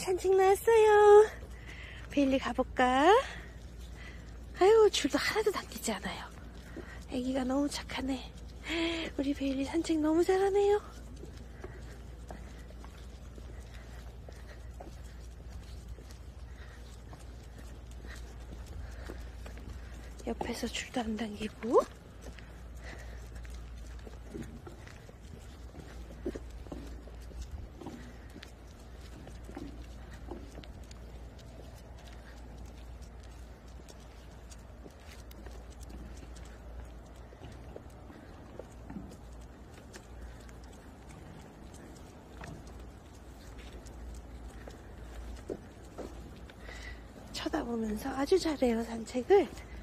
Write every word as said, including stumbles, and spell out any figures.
산책 나왔어요. 베일리 가볼까? 아유, 줄도 하나도 당기지 않아요. 애기가 너무 착하네. 우리 베일리 산책 너무 잘하네요. 옆에서 줄도 안 당기고. 쳐다보면서 아주 잘해요, 산책을.